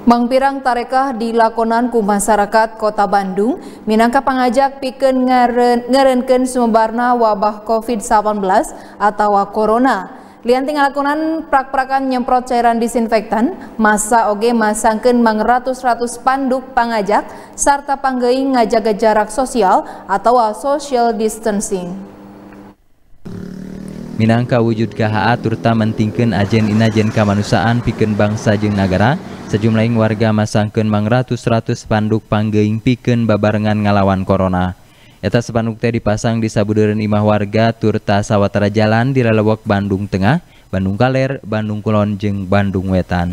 Mangpirang tarekah dilakonan ku masyarakat Kota Bandung minangka pangajak pikeun ngareunkeun sumebarna wabah COVID-19 atau corona. Lianti ngalakonan prak-prakan nyemprot cairan disinfektan, masa oge masangkeun ratus-ratus panduk pangajak sarta panggeuing ngajaga jarak sosial atau social distancing. Minangka wujud KHA turta mentingkeun ajen-inajen kamanusiaan pikeun bangsa jeung nagara, sejumlah warga masangkeun ratus-ratus panduk panggeuing pikeun babarengan ngalawan corona. Eta spanduk teh dipasang di sabudeureun imah warga turta sawatara jalan di lalewek Bandung Tengah, Bandung Kaler, Bandung Kulon jeung Bandung Wetan.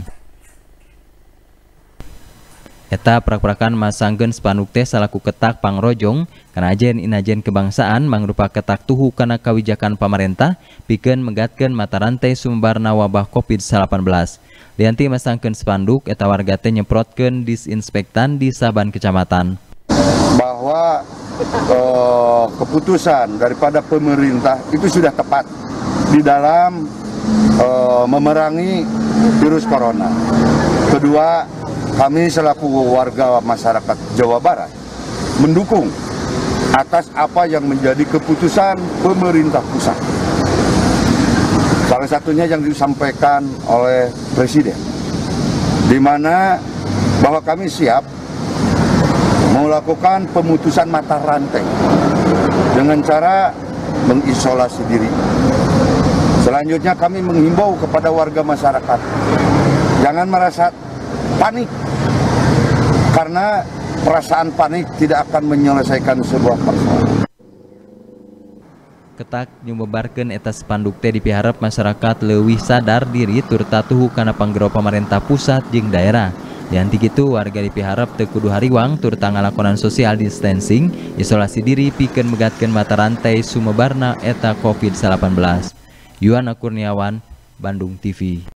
Eta prak-prakan masangkeun spanduk teh salaku ketak pangrojong kana ajen-inajen kebangsaan mangrupa ketak tuhu kana kawijakan pamarentah pikeun megatkeun mata rantai sumebarna wabah COVID-19. Lianti masangkeun spanduk eta warga teh nyemprotkeun disinfektan di saban kecamatan. Bahwa keputusan daripada pemerintah itu sudah tepat di dalam memerangi virus corona. Kedua, kami selaku warga masyarakat Jawa Barat mendukung atas apa yang menjadi keputusan pemerintah pusat. Salah satunya yang disampaikan oleh Presiden, di mana bahwa kami siap melakukan pemutusan mata rantai dengan cara mengisolasi diri. Selanjutnya kami menghimbau kepada warga masyarakat, jangan merasa panik, karena perasaan panik tidak akan menyelesaikan sebuah persoalan. Ketak nyumbebarkeun eta spanduk teh dipiharep masyarakat leuwih sadar diri turta tuhu kana panggero pamarentah pusat jeung daerah. Lianti kitu warga dipiharep teu kudu hariwang turta ngalakonan social distancing, isolasi diri pikeun megatkeun mata rantai sumebarna eta COVID-19. Yuana Kurniawan, Bandung TV.